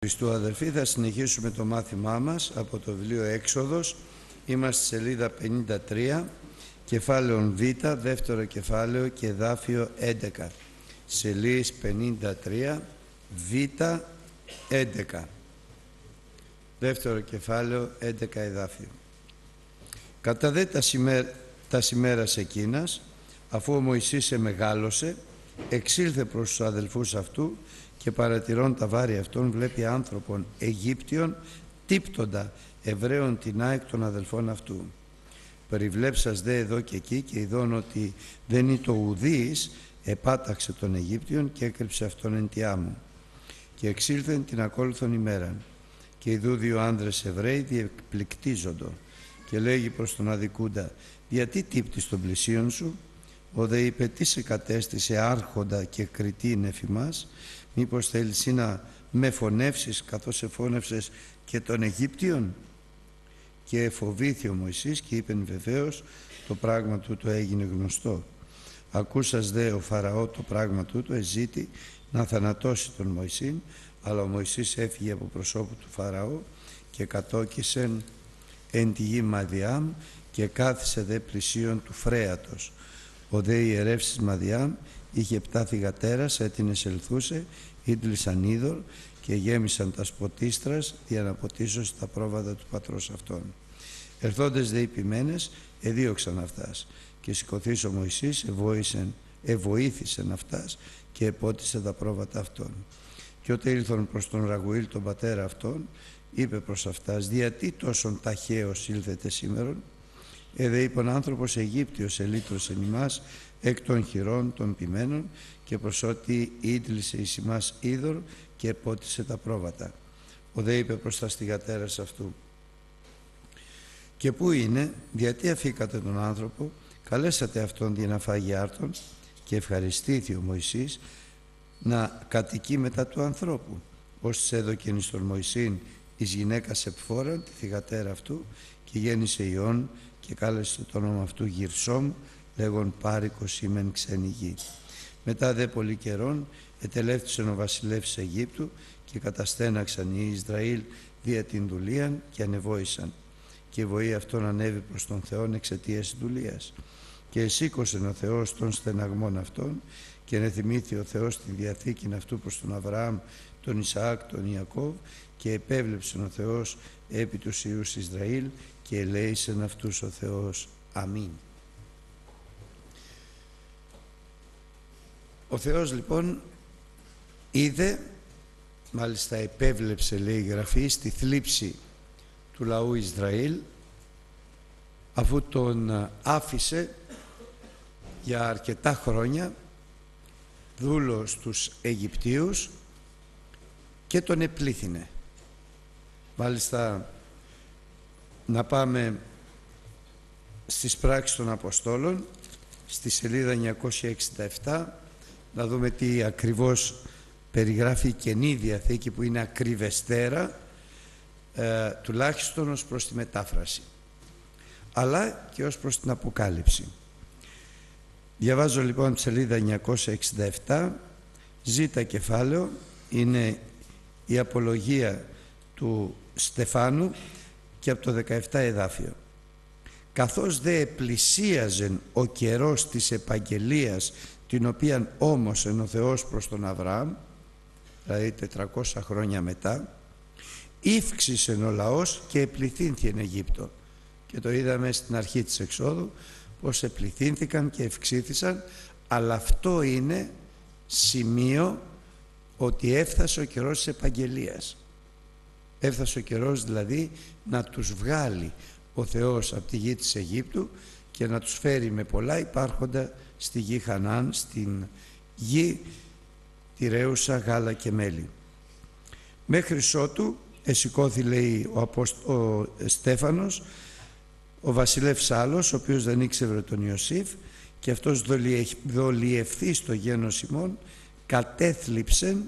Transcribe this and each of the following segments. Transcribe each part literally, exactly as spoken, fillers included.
Χριστού, αδελφοί, θα συνεχίσουμε το μάθημά μας από το βιβλίο Έξοδος. Είμαστε στη σελίδα πενήντα τρία, κεφάλαιο Β, δεύτερο κεφάλαιο και εδάφιο έντεκα. Σελίδα πενήντα τρία, Β, έντεκα. Δεύτερο κεφάλαιο, έντεκα εδάφιο. Κατά δε τα, σημέρ, τα σημέρας εκείνας, αφού ο Μωυσής εμεγάλωσε, εξήλθε προς τους αδελφούς αυτού και παρατηρών τα βάρη αυτών βλέπει άνθρωπον Αιγύπτιων τύπτοντα Εβραίων τεινά εκ των αδελφών αυτού. Περιβλέψας δε εδώ και εκεί και ειδών ότι δεν είναι το ουδείς, επάταξε τον Αιγύπτιον και έκρυψε αυτόν εν τη άμμο. Και εξήλθεν την ακόλουθον ημέραν και ειδού δύο άνδρες Εβραίοι διεκπληκτίζοντο και λέγει προς τον αδικούντα, γιατί τύπτεις των πλησίον σου? Ο δε είπε, τι σε κατέστησε άρχοντα και κριτή νεφημάς? Μήπως θέλεις να με φωνεύσεις καθώς εφώνευσες και των Αιγύπτιων? Και φοβήθη ο Μωυσής και είπεν, βεβαίως το πράγμα τούτο έγινε γνωστό. Ακούσας δε ο Φαραώ το πράγμα τούτο, εζήτη να θανατώσει τον Μωυσήν, αλλά ο Μωυσής έφυγε από προσώπου του Φαραώ και κατόκισεν εν τη γη Μαδιάμ και κάθισε δε πλησίον του Φρέατος. Ο δε ιερεύς της Μαδιάμ είχε επτά θυγατέρας, έτεινες ελθούσε, ίντλησαν είδωρ και γέμισαν τα σποτίστρας για να ποτίσουν τα πρόβατα του πατρός αυτών. Ερθόντες δε οι ποιμένες, εδίωξαν αυτάς και σηκωθείς ο Μωυσής εβοήθησεν, εβοήθησεν αυτάς και επότισε τα πρόβατα αυτών. Και ότε ήλθον προς τον Ραγουήλ τον πατέρα αυτών, είπε προς αυτάς, διατί τόσον ταχαίως ήλθετε σήμερον? Εδε είπον άνθρωπος Αιγύπτιος ελύτρωσε ημάς εκ των χειρών των ποιμένων και προς ότι ίντλησε εις ημάς είδωρ και επότισε τα πρόβατα. Ο δε είπε προς τα στιγατέρας αυτού, και πού είναι, γιατί αφήκατε τον άνθρωπο? Καλέσατε αυτόν για να φάγει άρτον? Και ευχαριστήθη ο Μωυσής να κατοικεί μετά του ανθρώπου, ως έδωκεν εις τον Μωυσήν εις γυναίκας επφόραν τη θυγατέρα αυτού και γέννησε ιών και κάλεσε το όνομα αυτού Γυρσόμ, λέγον πάρικοςήμεν ξένη γη. Μετά δε πολύ καιρών ετελεύθησεν ο βασιλεύς Αιγύπτου και καταστέναξαν οι Ισραήλ δια την δουλείαν και ανεβόησαν. Και η βοή αυτόν ανέβη προς τον Θεόν εξαιτίας δουλείας. Και εσήκωσεν ο Θεός των στεναγμών αυτών και ενεθυμήθη ο Θεός την διαθήκην αυτού προς τον Αβραάμ, τον Ισαάκ, τον Ιακώβ και επέβλεψεν ο Θεός επί τους ιούς Ισραήλ και ελέησεν αυτούς ο Θεός. Αμήν. Ο Θεός λοιπόν είδε, μάλιστα επέβλεψε λέει η Γραφή, στη θλίψη του λαού Ισραήλ, αφού τον άφησε για αρκετά χρόνια δούλο στους Αιγυπτίους και τον επλήθυνε. Μάλιστα να πάμε στις πράξεις των Αποστόλων στη σελίδα εννιακόσια εξήντα επτά να δούμε τι ακριβώς περιγράφει η Καινή Διαθήκη, που είναι ακριβεστέρα ε, τουλάχιστον ως προς τη μετάφραση αλλά και ως προς την Αποκάλυψη. Διαβάζω λοιπόν τη σελίδα εννιακόσια εξήντα επτά, ζήτα κεφάλαιο, είναι η απολογία του Στεφάνου και από το δεκαεπτά εδάφιο. Καθώς δε επλησίαζεν ο καιρός της επαγγελίας, την οποία όμως εν ο Θεός προς τον Αβραάμ, δηλαδή τετρακόσια χρόνια μετά, ύφξησεν ο λαός και επληθύνθη εν Αιγύπτο. Και το είδαμε στην αρχή της εξόδου πως επληθύνθηκαν και ευξήθησαν, αλλά αυτό είναι σημείο ότι έφτασε ο καιρός της επαγγελίας. Έφτασε ο καιρός δηλαδή να τους βγάλει ο Θεός από τη γη της Αιγύπτου και να τους φέρει με πολλά υπάρχοντα στη γη Χανάν, στην γη τη ρέουσα γάλα και μέλι. Μέχρι ότου εσηκώθη, λέει ο, Απόστ... ο Στέφανος, ο βασιλεύς άλλος, ο οποίος δεν ήξερε τον Ιωσήφ, και αυτός δολιευθεί στο γένος ημών, κατέθλιψεν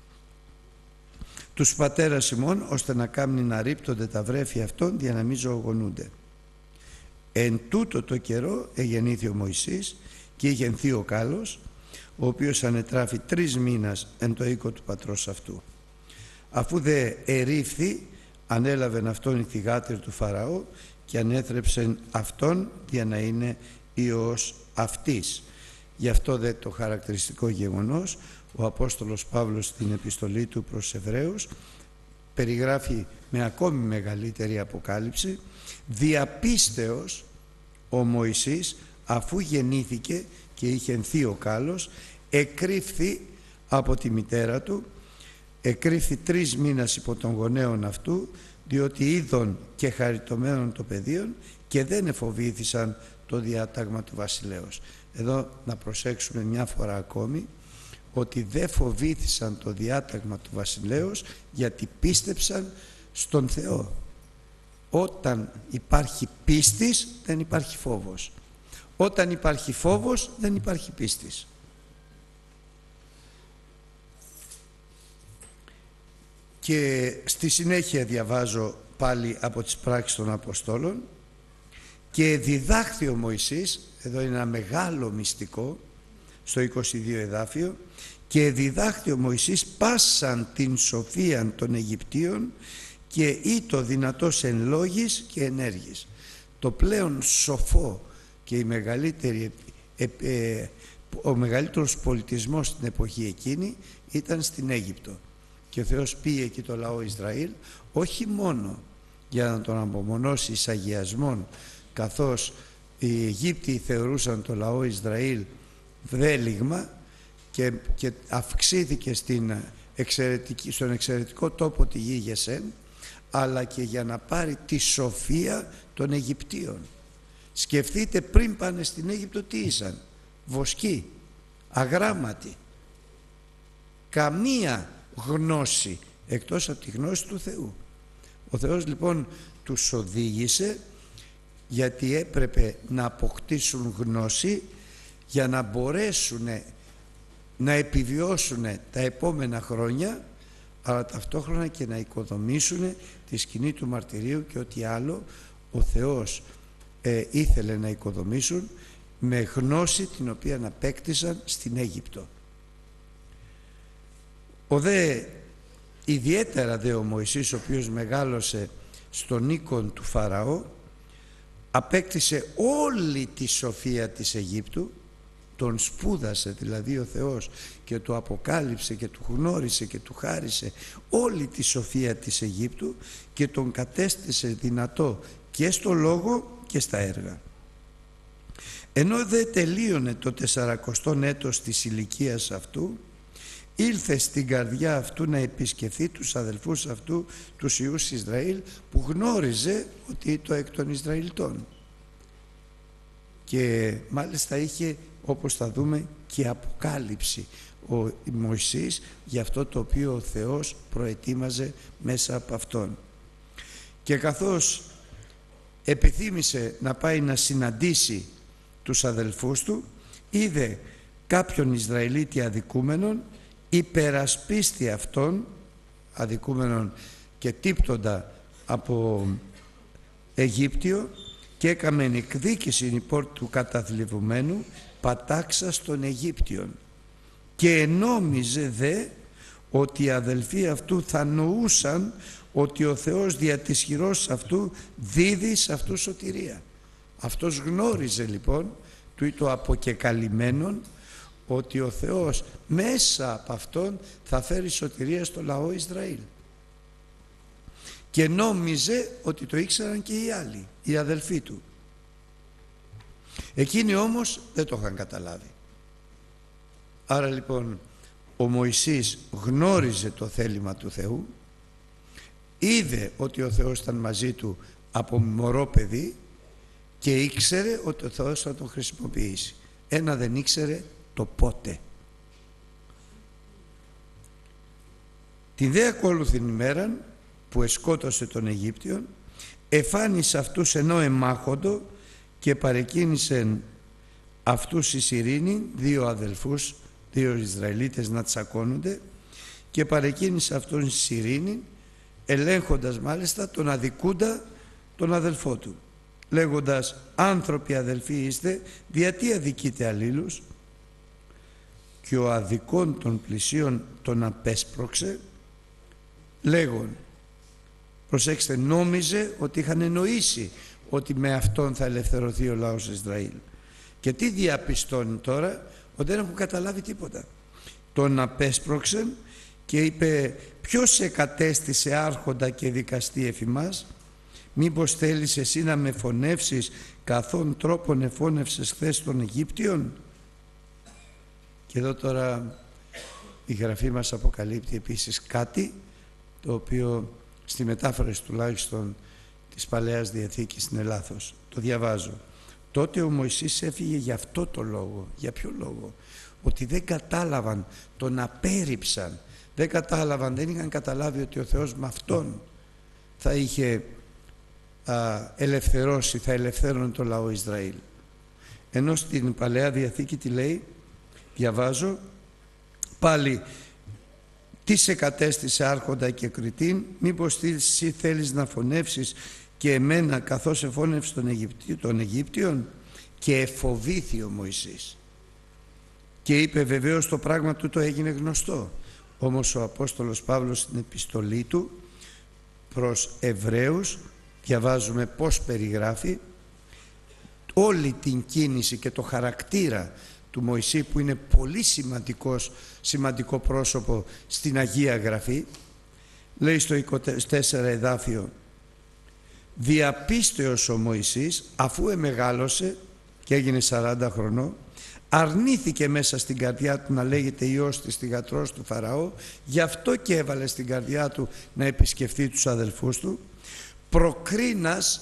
τους πατέρας ημών, ώστε να κάμνει να ρίπτονται τα βρέφη αυτών, για να μην ζωογονούνται. Εν τούτο το καιρό εγεννήθη ο Μωυσής και ηγενθεί ο Κάλος, ο οποίος ανετράφει τρεις μήνας εν το οίκο του πατρός αυτού. Αφού δε ερήφθη, ανέλαβεν αυτόν η θυγάτρη του Φαραώ και ανέθρεψεν αυτόν για να είναι υιός αυτής. Γι' αυτό δε το χαρακτηριστικό γεγονός ο Απόστολος Παύλος στην επιστολή του προς Εβραίους περιγράφει με ακόμη μεγαλύτερη αποκάλυψη: διαπίστεως ο Μωυσής, αφού γεννήθηκε και είχε θείο κάλος, εκρύφθη από τη μητέρα του, εκρύφθη τρεις μήνας υπό των γονέων αυτού, διότι είδον και χαριτωμένων το πεδίον και δεν εφοβήθησαν το διάταγμα του βασιλέως. Εδώ να προσέξουμε μια φορά ακόμη ότι δεν φοβήθησαν το διάταγμα του βασιλέως, γιατί πίστεψαν στον Θεό. Όταν υπάρχει πίστης δεν υπάρχει φόβος. Όταν υπάρχει φόβος δεν υπάρχει πίστης. Και στη συνέχεια διαβάζω πάλι από τις πράξεις των Αποστόλων: και διδάχθη ο Μωυσής, εδώ είναι ένα μεγάλο μυστικό στο είκοσι δύο εδάφιο, και διδάχθη ο Μωυσής πάσαν την σοφίαν των Αιγυπτίων και ήτο δυνατός εν λόγης και ενέργης. Το πλέον σοφό και η μεγαλύτερη, ε, ε, ο μεγαλύτερος πολιτισμός στην εποχή εκείνη ήταν στην Αίγυπτο. Και ο Θεός πήγε εκεί το λαό Ισραήλ όχι μόνο για να τον απομονώσει εις αγιασμόν, καθώς οι Αιγύπτιοι θεωρούσαν το λαό Ισραήλ βδέλιγμα και, και αυξήθηκε στην εξαιρετική, στον εξαιρετικό τόπο τη γη Γεσέν, αλλά και για να πάρει τη σοφία των Αιγυπτίων. Σκεφτείτε, πριν πάνε στην Αίγυπτο τι ήσαν? Βοσκοί, αγράμματοι, καμία γνώση εκτός από τη γνώση του Θεού. Ο Θεός λοιπόν τους οδήγησε, γιατί έπρεπε να αποκτήσουν γνώση για να μπορέσουν να επιβιώσουν τα επόμενα χρόνια, αλλά ταυτόχρονα και να οικοδομήσουν τη σκηνή του μαρτυρίου και ό,τι άλλο ο Θεός ε, ήθελε να οικοδομήσουν με γνώση την οποία απέκτησαν στην Αίγυπτο. Ο δε, ιδιαίτερα δε ο Μωυσής, ο οποίος μεγάλωσε στον οίκον του Φαραώ, απέκτησε όλη τη σοφία της Αιγύπτου, τον σπούδασε δηλαδή ο Θεός και του αποκάλυψε και του γνώρισε και του χάρισε όλη τη σοφία της Αιγύπτου και τον κατέστησε δυνατό και στο λόγο και στα έργα. Ενώ δεν τελείωνε το τεσσαρακοστό έτος της ηλικίας αυτού, ήλθε στην καρδιά αυτού να επισκεφθεί τους αδελφούς αυτού, τους Ιούς Ισραήλ, που γνώριζε ότι το εκ των Ισραηλιτών. Και μάλιστα είχε, όπως θα δούμε, και αποκάλυψη ο Μωυσής για αυτό το οποίο ο Θεός προετοίμαζε μέσα από αυτόν. Και καθώς επιθύμησε να πάει να συναντήσει τους αδελφούς του, είδε κάποιον Ισραηλίτη αδικούμενον, υπερασπίστη αυτόν, αδικούμενον και τύπτοντα από Αιγύπτιο, και έκαμεν εκδίκηση υπόρ του καταθλιβουμένου πατάξας των Αιγύπτιων, και ενόμιζε δε ότι οι αδελφοί αυτού θα νοούσαν ότι ο Θεός δια της χειρός αυτού δίδει σε αυτού σωτηρία. Αυτός γνώριζε λοιπόν, του ή το αποκεκαλυμμένον, ότι ο Θεός μέσα από αυτόν θα φέρει σωτηρία στο λαό Ισραήλ. Και νόμιζε ότι το ήξεραν και οι άλλοι, οι αδελφοί του. Εκείνοι όμως δεν το είχαν καταλάβει. Άρα λοιπόν ο Μωυσής γνώριζε το θέλημα του Θεού, είδε ότι ο Θεός ήταν μαζί του από μωρό παιδί και ήξερε ότι ο Θεός θα τον χρησιμοποιήσει. Ένα δεν ήξερε, το πότε. Τη δε ακόλουθην ημέραν που εσκότωσε τον Αιγύπτιον, εφάνισε αυτούς ενώ εμάχοντο και παρεκκίνησεν αυτούς εις ειρήνη, δύο αδελφούς, δύο Ισραηλίτες να τσακώνονται, και παρεκκίνησε αυτούς εις ειρήνη, ελέγχοντας μάλιστα τον αδικούντα τον αδελφό του, λέγοντας: άνθρωποι αδελφοί είστε, γιατί αδικείτε αλλήλους? Και ο αδικών των πλησίων τον απέσπρωξε λέγον. Προσέξτε, νόμιζε ότι είχαν εννοήσει ότι με αυτόν θα ελευθερωθεί ο λαός Ισραήλ. Και τι διαπιστώνει τώρα? Ότι δεν έχουν καταλάβει τίποτα. Τον απέσπρωξε και είπε, ποιος σε κατέστησε άρχοντα και δικαστή εφ' ημάς? Μήπως θέλεις εσύ να με φωνεύσεις καθόν τρόπον εφώνευσες χθες των Αιγύπτιων? Και εδώ τώρα η Γραφή μας αποκαλύπτει επίσης κάτι το οποίο στη μετάφραση τουλάχιστον της Παλαιάς Διαθήκης είναι λάθος. Το διαβάζω. Τότε ο Μωυσής έφυγε για αυτό το λόγο. Για ποιο λόγο? Ότι δεν κατάλαβαν, τον απέρριψαν. Δεν κατάλαβαν, δεν είχαν καταλάβει ότι ο Θεός με αυτόν θα είχε α, ελευθερώσει, θα ελευθέρωνε το λαό Ισραήλ. Ενώ στην Παλαιά Διαθήκη τι λέει? Διαβάζω πάλι, τι σε κατέστησε άρχοντα και κριτήν? Μήπως εσύ θέλεις να φωνεύσεις και εμένα καθώς εφώνευσε τον Αιγυπτίο, τον Αιγύπτιον? Και εφοβήθη ο Μωυσής και είπε, βεβαίως το πράγμα τούτο έγινε γνωστό. Όμως ο Απόστολος Παύλος στην επιστολή του προς Εβραίους διαβάζουμε πώς περιγράφει όλη την κίνηση και το χαρακτήρα του Μωυσή, που είναι πολύ σημαντικός, σημαντικό πρόσωπο στην Αγία Γραφή. Λέει στο είκοσι τέσσερα εδάφιο, διαπίστεως ο Μωυσής αφού εμεγάλωσε και έγινε σαράντα χρονών, αρνήθηκε μέσα στην καρδιά του να λέγεται Υιός της θυγατρός του Φαραώ, γι' αυτό και έβαλε στην καρδιά του να επισκεφθεί τους αδελφούς του, προκρίνας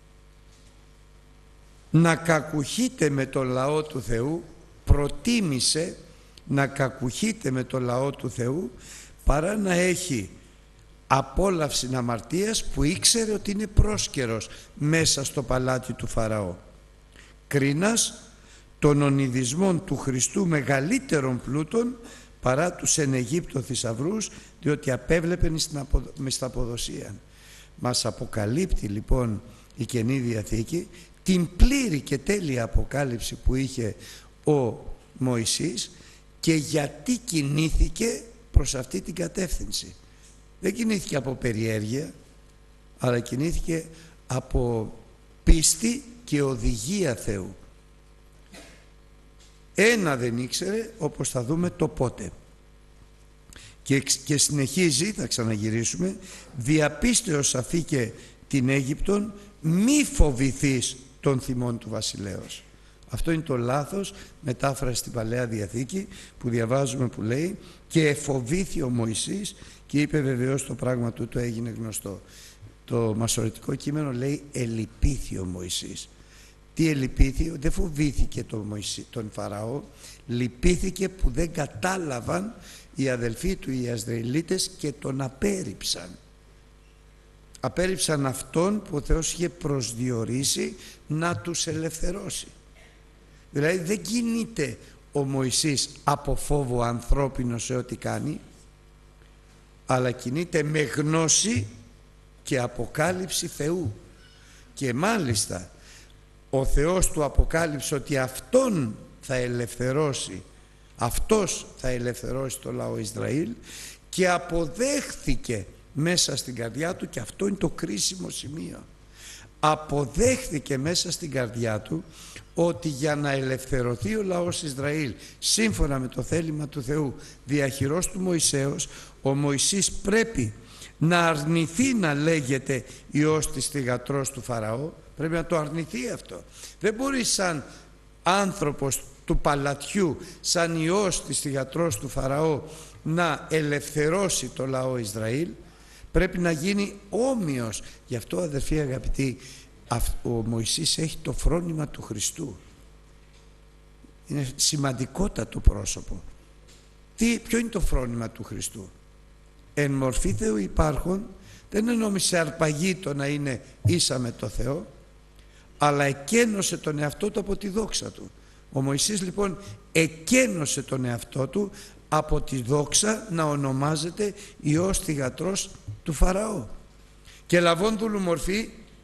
να κακουχείται με το λαό του Θεού, προτίμησε να κακουχείται με το λαό του Θεού παρά να έχει απόλαυση αμαρτίας που ήξερε ότι είναι πρόσκαιρος μέσα στο παλάτι του Φαραώ. Κρίνας των ονειδισμών του Χριστού μεγαλύτερων πλούτων παρά τους εν Αιγύπτω θησαυρούς, διότι απέβλεπεν στα αποδοσία. Μας αποκαλύπτει λοιπόν η Καινή Διαθήκη την πλήρη και τέλεια αποκάλυψη που είχε ο Μωυσής και γιατί κινήθηκε προς αυτή την κατεύθυνση. Δεν κινήθηκε από περιέργεια, αλλά κινήθηκε από πίστη και οδηγία Θεού. Ένα δεν ήξερε, όπως θα δούμε, το πότε. Και, και συνεχίζει, θα ξαναγυρίσουμε, διαπίστεως αφήκε την Αίγυπτον, μη φοβηθείς των θυμών του βασιλέως. Αυτό είναι το λάθος μετάφραση στην Παλαιά Διαθήκη που διαβάζουμε, που λέει και εφοβήθη ο Μωυσής και είπε βεβαίως το πράγμα του το έγινε γνωστό. Το μασωρητικό κείμενο λέει ελυπήθη ο Μωυσής. Τι ελυπήθη? Δεν φοβήθηκε τον, Μωυσή, τον Φαραώ, λυπήθηκε που δεν κατάλαβαν οι αδελφοί του οι Ισραηλίτες και τον απέρριψαν. Απέρριψαν αυτόν που ο Θεός είχε προσδιορίσει να τους ελευθερώσει. Δηλαδή δεν κινείται ο Μωυσής από φόβο ανθρώπινο σε ό,τι κάνει, αλλά κινείται με γνώση και αποκάλυψη Θεού. Και μάλιστα ο Θεός του αποκάλυψε ότι αυτόν θα ελευθερώσει, αυτός θα ελευθερώσει το λαό Ισραήλ και αποδέχθηκε μέσα στην καρδιά του, και αυτό είναι το κρίσιμο σημείο, αποδέχθηκε μέσα στην καρδιά του ότι για να ελευθερωθεί ο λαός Ισραήλ σύμφωνα με το θέλημα του Θεού διαχειρός του Μωυσέως, ο Μωυσής πρέπει να αρνηθεί να λέγεται Υιός της θυγατρός του Φαραώ. Πρέπει να το αρνηθεί αυτό. Δεν μπορεί σαν άνθρωπος του παλατιού, σαν Υιός της θυγατρός του Φαραώ να ελευθερώσει το λαό Ισραήλ. Πρέπει να γίνει όμοιος. Γι' αυτό, αδερφοί αγαπητοί, ο Μωυσής έχει το φρόνημα του Χριστού. Είναι σημαντικότατο πρόσωπο. Τι, ποιο είναι το φρόνημα του Χριστού? Εν μορφή Θεού υπάρχον, δεν ενόμισε αρπαγή το να είναι ίσα με το Θεό, αλλά εκένωσε τον εαυτό του από τη δόξα του. Ο Μωυσής λοιπόν εκένωσε τον εαυτό του από τη δόξα να ονομάζεται Υιός θυγατρός του Φαραώ. Και λαβώντουλου μορφή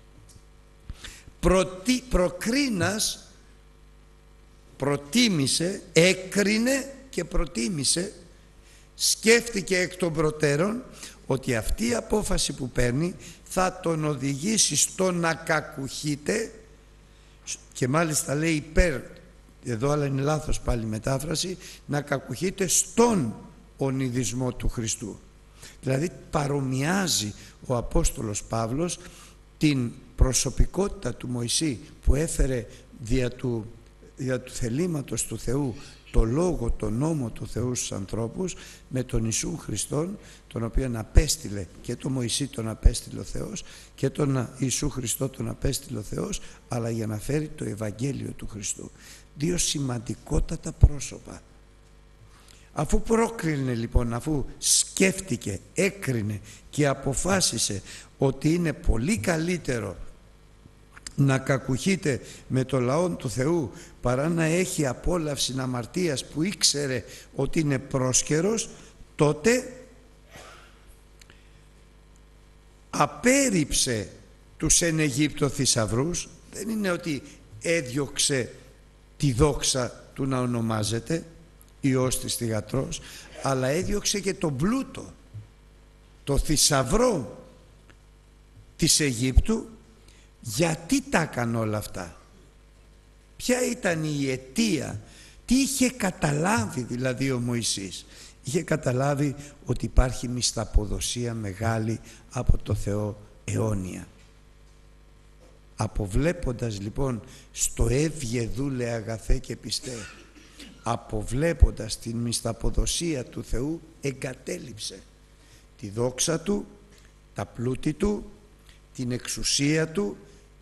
προτι, προκρίνας, προτίμησε, έκρινε και προτίμησε, σκέφτηκε εκ των προτέρων ότι αυτή η απόφαση που παίρνει θα τον οδηγήσει στο να κακουχείτε, και μάλιστα λέει υπέρ, εδώ αλλά είναι λάθος πάλι η μετάφραση, να κακουχείτε στον ονειδισμό του Χριστού. Δηλαδή παρομοιάζει ο Απόστολος Παύλος την προσωπικότητα του Μωυσή που έφερε δια του, δια του θελήματος του Θεού το λόγο, το νόμο του Θεού στους ανθρώπους, με τον Ιησού Χριστόν, τον οποίον απέστειλε, και τον Μωυσή τον απέστειλε ο Θεός και τον Ιησού Χριστό τον απέστειλε ο Θεός, αλλά για να φέρει το Ευαγγέλιο του Χριστού. Δύο σημαντικότατα πρόσωπα. Αφού πρόκρινε λοιπόν, αφού σκέφτηκε, έκρινε και αποφάσισε ότι είναι πολύ καλύτερο να κακουχείται με το λαό του Θεού παρά να έχει απόλαυση αμαρτίας που ήξερε ότι είναι πρόσκαιρος, τότε απέρριψε τους εν Αιγύπτω θησαυρούς. Δεν είναι ότι έδιωξε τη δόξα του να ονομάζεται Υιός της θυγατρός, αλλά έδιωξε και τον πλούτο, το θησαυρό της Αιγύπτου. Γιατί τα έκανε όλα αυτά? Ποια ήταν η αιτία? Τι είχε καταλάβει δηλαδή ο Μωυσής? Είχε καταλάβει ότι υπάρχει μισθαποδοσία μεγάλη από το Θεό αιώνια. Αποβλέποντας λοιπόν στο έβγε δούλε αγαθέ και πιστέ, αποβλέποντας την μισθαποδοσία του Θεού, εγκατέλειψε τη δόξα του, τα πλούτη του, την εξουσία του,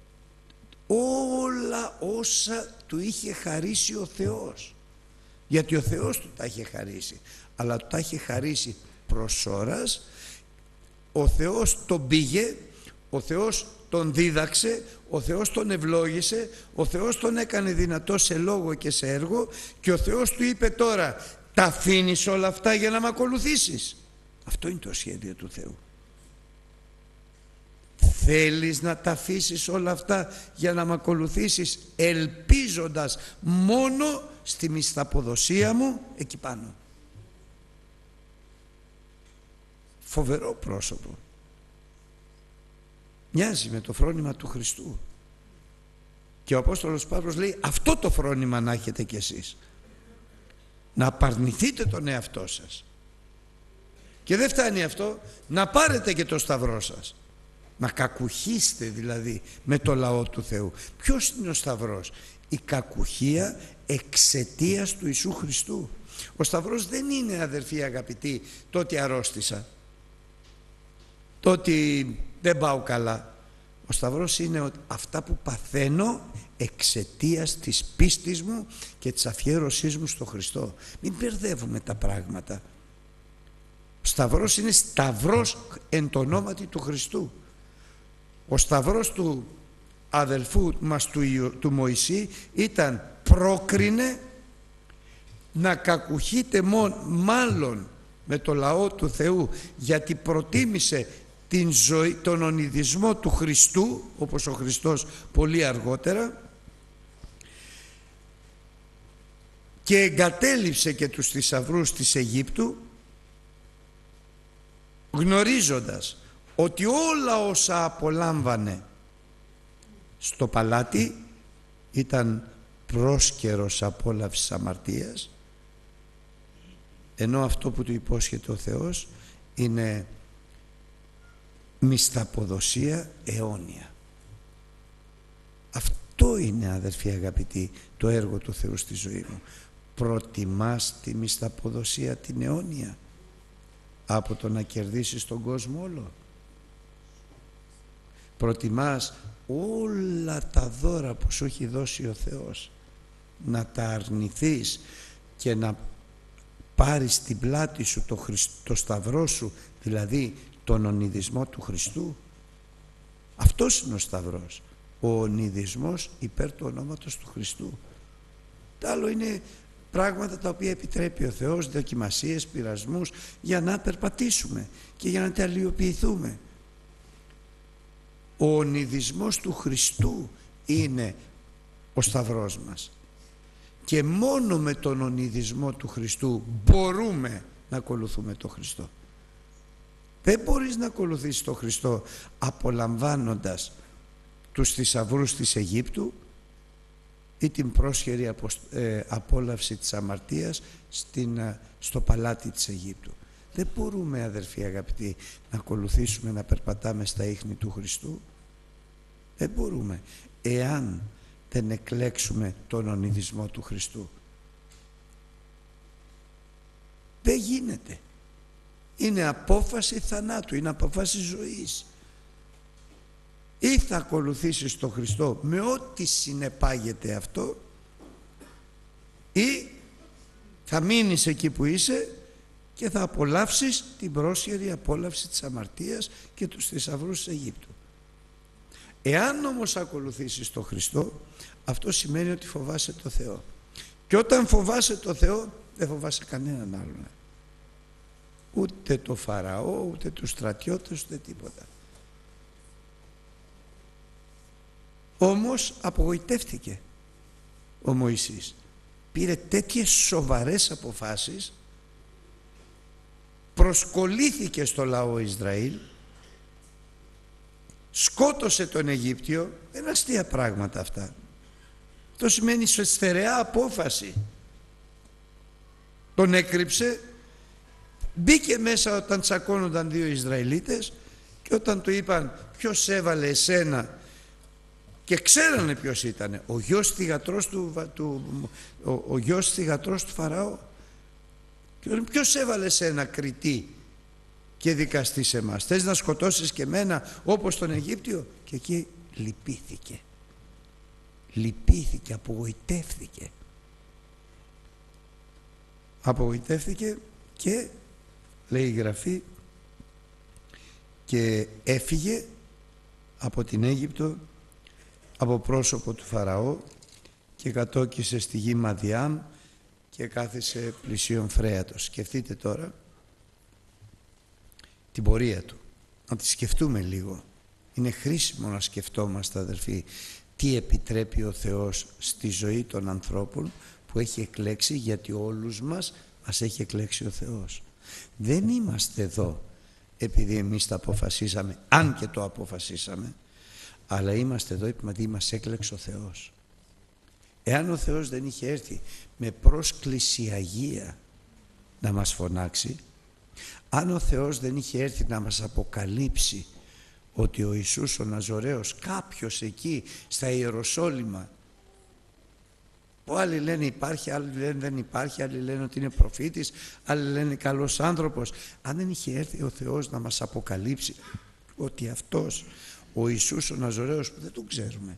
όλα όσα του είχε χαρίσει ο Θεός. Γιατί ο Θεός του τα είχε χαρίσει, αλλά του τα είχε χαρίσει προς ώρας. Ο Θεός τον πήγε, ο Θεός τον δίδαξε, ο Θεός τον ευλόγησε, ο Θεός τον έκανε δυνατό σε λόγο και σε έργο, και ο Θεός του είπε τώρα, τα αφήνεις όλα αυτά για να με ακολουθήσεις? Αυτό είναι το σχέδιο του Θεού. Θέλεις να τα αφήσεις όλα αυτά για να με ακολουθήσεις, ελπίζοντας μόνο στη μισθαποδοσία μου εκεί πάνω? Φοβερό πρόσωπο. Μοιάζει με το φρόνημα του Χριστού. Και ο Απόστολος Παύλος λέει, αυτό το φρόνημα να έχετε κι εσείς. Να απαρνηθείτε τον εαυτό σας. Και δεν φτάνει αυτό, να πάρετε και το σταυρό σας. Να κακουχήσετε δηλαδή με το λαό του Θεού. Ποιος είναι ο σταυρός? Η κακουχία εξαιτίας του Ιησού Χριστού. Ο σταυρός δεν είναι, αδερφοί αγαπητοί, το ότι αρρώστησα, το ότι δεν πάω καλά. Ο σταυρός είναι αυτά που παθαίνω εξαιτίας της πίστης μου και της αφιέρωσής μου στο Χριστό. Μην μπερδεύουμε τα πράγματα. Ο σταυρός είναι σταυρός εν το ονόματι του Χριστού. Ο σταυρός του αδελφού μας του, του Μωυσή ήταν, πρόκρινε να κακουχείται μόν, μάλλον με το λαό του Θεού, γιατί προτίμησε την ζωή, τον ονειδισμό του Χριστού, όπως ο Χριστός πολύ αργότερα, και εγκατέλειψε και τους θησαυρούς της Αιγύπτου, γνωρίζοντας ότι όλα όσα απολάμβανε στο παλάτι ήταν πρόσκαιρος απόλαυσης αμαρτίας, ενώ αυτό που του υπόσχεται ο Θεός είναι μισθαποδοσία αιώνια. Αυτό είναι, αδερφοί αγαπητοί, το έργο του Θεού στη ζωή μου. Προτιμάς τη μισθαποδοσία την αιώνια από το να κερδίσεις τον κόσμο όλο? Προτιμάς όλα τα δώρα που σου έχει δώσει ο Θεός να τα αρνηθείς και να πάρεις στην πλάτη σου το, Χριστ... το σταυρό σου, δηλαδή τον ονειδισμό του Χριστού? Αυτός είναι ο σταυρός, ο ονειδισμός υπέρ του ονόματος του Χριστού. Το άλλο είναι πράγματα τα οποία επιτρέπει ο Θεός, δοκιμασίες, πειρασμούς, για να περπατήσουμε και για να τελειοποιηθούμε. Ο ονειδισμός του Χριστού είναι ο σταυρός μας, και μόνο με τον ονειδισμό του Χριστού μπορούμε να ακολουθούμε τον Χριστό. Δεν μπορείς να ακολουθήσεις τον Χριστό απολαμβάνοντας τους θησαυρούς της Αιγύπτου ή την πρόσχερη απόλαυση της αμαρτίας στην, στο παλάτι της Αιγύπτου. Δεν μπορούμε, αδερφοί αγαπητοί, να ακολουθήσουμε, να περπατάμε στα ίχνη του Χριστού. Δεν μπορούμε, εάν δεν εκλέξουμε τον ονειδισμό του Χριστού. Δεν γίνεται. Είναι απόφαση θανάτου, είναι απόφαση ζωής. Ή θα ακολουθήσεις τον Χριστό με ό,τι συνεπάγεται αυτό, ή θα μείνεις εκεί που είσαι και θα απολαύσεις την πρόσχερη απόλαυση της αμαρτίας και τους θησαυρούς της Αιγύπτου. Εάν όμως ακολουθήσεις τον Χριστό, αυτό σημαίνει ότι φοβάσαι το Θεό. Και όταν φοβάσαι το Θεό, δεν φοβάσαι κανέναν άλλον. Ούτε το Φαραώ, ούτε τους στρατιώτες, ούτε τίποτα. Όμως απογοητεύτηκε ο Μωυσής. Πήρε τέτοιες σοβαρές αποφάσεις, προσκολήθηκε στο λαό Ισραήλ, σκότωσε τον Αιγύπτιο. Δεν είναι αστεία πράγματα αυτά. Αυτό σημαίνει σε στερεά απόφαση. Τον έκρυψε, μπήκε μέσα όταν τσακώνονταν δύο Ισραηλίτες και όταν του είπαν ποιος έβαλε εσένα, και ξέρανε ποιος ήταν, ο γιος θυγατρός του, του, ο, ο γιος θυγατρός του Φαραώ, και λένε ποιος έβαλε εσένα κριτή και δικαστή σε εμάς, θες να σκοτώσεις και εμένα όπως τον Αιγύπτιο? Και εκεί λυπήθηκε, λυπήθηκε, απογοητεύθηκε απογοητεύθηκε και λέει η Γραφή, και έφυγε από την Αίγυπτο, από πρόσωπο του Φαραώ, και κατόκισε στη γη Μαδιάμ και κάθισε πλησίον Φρέατος. Σκεφτείτε τώρα την πορεία του, να τη σκεφτούμε λίγο. Είναι χρήσιμο να σκεφτόμαστε, αδερφοί, τι επιτρέπει ο Θεός στη ζωή των ανθρώπων που έχει εκλέξει, γιατί όλους μας μας έχει εκλέξει ο Θεός. Δεν είμαστε εδώ επειδή εμείς τα αποφασίσαμε, αν και το αποφασίσαμε, αλλά είμαστε εδώ επειδή μας έκλεξε ο Θεός. Εάν ο Θεός δεν είχε έρθει με πρόσκληση Αγία να μας φωνάξει, αν ο Θεός δεν είχε έρθει να μας αποκαλύψει ότι ο Ιησούς ο Ναζωραίος, κάποιος εκεί στα Ιεροσόλυμα, που άλλοι λένε υπάρχει, άλλοι λένε δεν υπάρχει, άλλοι λένε ότι είναι προφήτης, άλλοι λένε καλός άνθρωπος, αν δεν είχε έρθει ο Θεός να μας αποκαλύψει ότι αυτός ο Ιησούς ο Ναζωραίος, που δεν τον ξέρουμε,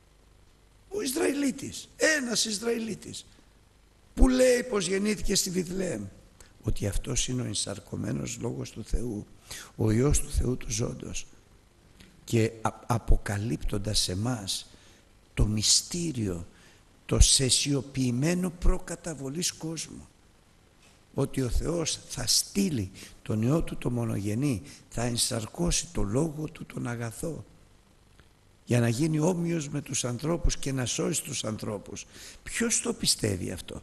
ο Ισραηλίτης, ένας Ισραηλίτης, που λέει πως γεννήθηκε στη Βιθλεέμ, ότι αυτός είναι ο ενσαρκωμένος Λόγος του Θεού, ο Υιός του Θεού του Ζώντος, και αποκαλύπτοντας σε εμάς το μυστήριο, το σεσιοποιημένο προκαταβολής κόσμου, ότι ο Θεός θα στείλει τον Υιό του το μονογενή, θα ενσαρκώσει το Λόγο του τον αγαθό, για να γίνει όμοιος με τους ανθρώπους και να σώσει τους ανθρώπους. Ποιος το πιστεύει αυτό?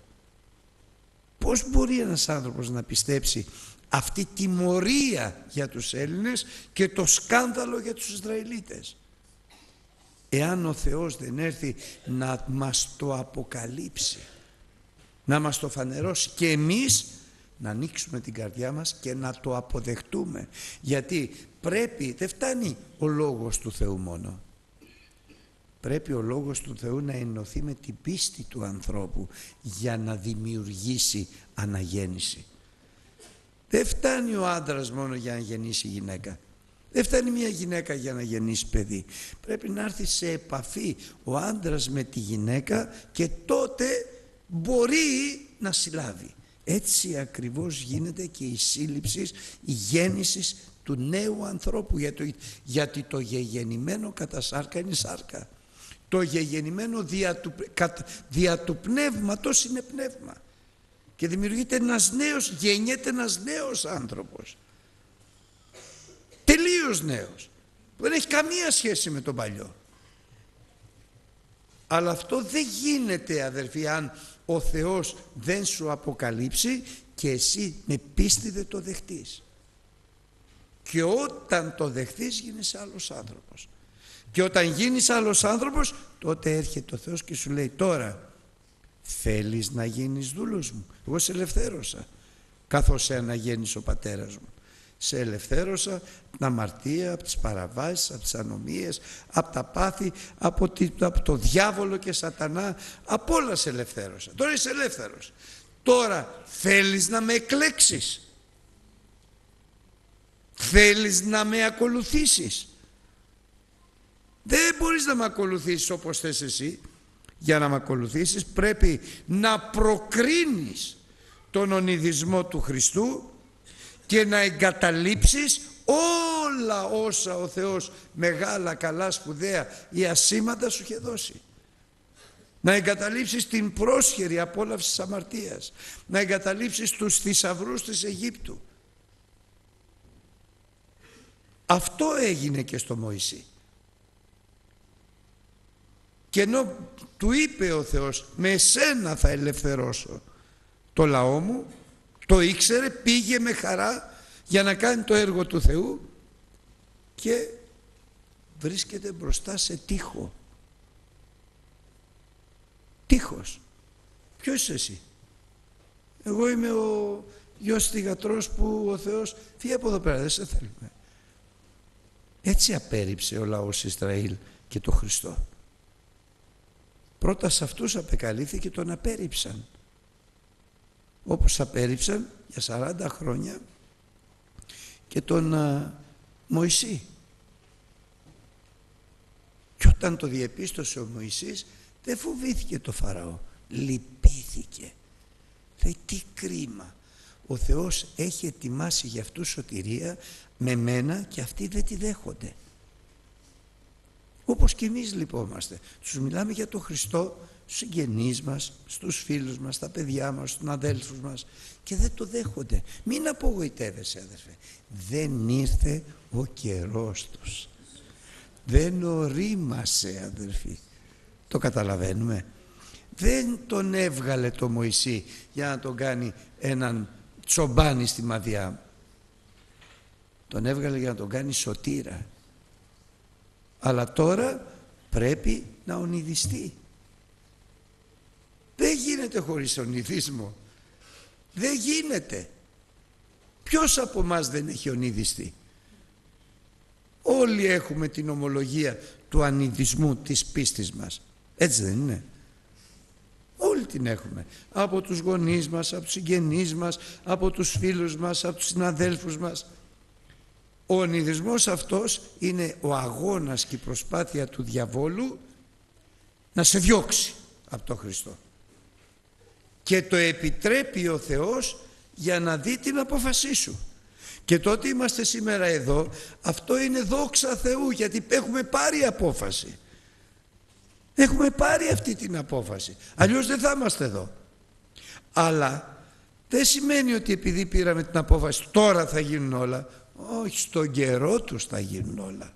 Πώς μπορεί ένας άνθρωπος να πιστέψει αυτή τη τιμωρία για τους Έλληνες και το σκάνδαλο για τους Ισραηλίτες, εάν ο Θεός δεν έρθει να μας το αποκαλύψει, να μας το φανερώσει και εμείς να ανοίξουμε την καρδιά μας και να το αποδεχτούμε? Γιατί πρέπει, δεν φτάνει ο Λόγος του Θεού μόνο, πρέπει ο Λόγος του Θεού να ενωθεί με την πίστη του ανθρώπου για να δημιουργήσει αναγέννηση. Δεν φτάνει ο άντρας μόνο για να γεννήσει γυναίκα. Δεν φτάνει μια γυναίκα για να γεννήσει παιδί. Πρέπει να έρθει σε επαφή ο άντρας με τη γυναίκα και τότε μπορεί να συλλάβει. Έτσι ακριβώς γίνεται και η σύλληψη, η γέννηση του νέου ανθρώπου, γιατί το γεγεννημένο κατά σάρκα είναι σάρκα. Το γεγεννημένο δια του, δια του πνεύματος είναι πνεύμα. Και δημιουργείται ένας νέος, γεννιέται ένας νέος άνθρωπος. Τελείως νέος. Που δεν έχει καμία σχέση με τον παλιό. Αλλά αυτό δεν γίνεται, αδερφοί, αν ο Θεός δεν σου αποκαλύψει και εσύ με πίστη δεν το δεχτείς. Και όταν το δεχθείς γίνεις άλλος άνθρωπος. Και όταν γίνεις άλλος άνθρωπος, τότε έρχεται ο Θεός και σου λέει, τώρα θέλεις να γίνεις δούλος μου? Εγώ σε ελευθέρωσα, καθώς σε αναγέννησε ο πατέρας μου. Σε ελευθέρωσα από την αμαρτία, από τις παραβάσεις, από τις ανομίες, από τα πάθη, από, τη, από το διάβολο και σατανά, από όλα σε ελευθέρωσα. Τώρα είσαι ελεύθερος. Τώρα θέλεις να με εκλέξεις? Θέλεις να με ακολουθήσεις? Δεν μπορείς να με ακολουθήσεις όπως θες εσύ. Για να με ακολουθήσεις πρέπει να προκρίνεις τον ονειδισμό του Χριστού και να εγκαταλείψεις όλα όσα ο Θεός μεγάλα, καλά, σπουδαία ή ασήμαντα σου είχε δώσει. Να εγκαταλείψεις την πρόσχερη απόλαυση της αμαρτίας. Να εγκαταλείψεις τους θησαυρούς της Αιγύπτου. Αυτό έγινε και στο Μωυσή. Και ενώ του είπε ο Θεός, με εσένα θα ελευθερώσω το λαό μου, το ήξερε, πήγε με χαρά για να κάνει το έργο του Θεού και βρίσκεται μπροστά σε τείχο. Τείχος. Ποιος είσαι εσύ? Εγώ είμαι ο γιος θυγατρός που ο Θεός, φύγε από εδώ πέρα, δεν σε θέλουμε. Έτσι απέρριψε ο λαός Ισραήλ και το Χριστό. Πρώτα σε αυτούς απεκαλύφθηκε, τον απέρριψαν. Όπως απέρριψαν για σαράντα χρόνια και τον α, Μωυσή. Και όταν το διεπίστωσε ο Μωυσής, δεν φοβήθηκε το Φαραώ, λυπήθηκε. Λέει, τι κρίμα, ο Θεός έχει ετοιμάσει για αυτούς σωτηρία με μένα και αυτοί δεν τη δέχονται. Όπως και εμείς λυπόμαστε. Τους μιλάμε για τον Χριστό στους συγγενείς μας, στους φίλους μας, στα παιδιά μας, στους αδέλφους μας και δεν το δέχονται. Μην απογοητεύεσαι, αδερφέ. Δεν ήρθε ο καιρός τους. Δεν ορίμασε, αδερφοί. Το καταλαβαίνουμε? Δεν τον έβγαλε το Μωυσή για να τον κάνει έναν τσομπάνι στη Μαδιά. Τον έβγαλε για να τον κάνει σωτήρα. Αλλά τώρα πρέπει να ονειδιστεί. Δεν γίνεται χωρίς ονειδισμό. Δεν γίνεται. Ποιος από μας δεν έχει ονειδιστεί? Όλοι έχουμε την ομολογία του ανειδισμού της πίστης μας. Έτσι δεν είναι? Όλοι την έχουμε. Από τους γονείς μας, από τους συγγενείς μας, από τους φίλους μας, από τους συναδέλφους μας. Ο ονειδισμός αυτός είναι ο αγώνας και η προσπάθεια του διαβόλου να σε διώξει από τον Χριστό. Και το επιτρέπει ο Θεός για να δει την απόφασή σου. Και τότε είμαστε σήμερα εδώ, αυτό είναι δόξα Θεού, γιατί έχουμε πάρει απόφαση. Έχουμε πάρει αυτή την απόφαση. Αλλιώς δεν θα είμαστε εδώ. Αλλά δεν σημαίνει ότι επειδή πήραμε την απόφαση τώρα θα γίνουν όλα. Όχι, στον καιρό τους θα γίνουν όλα.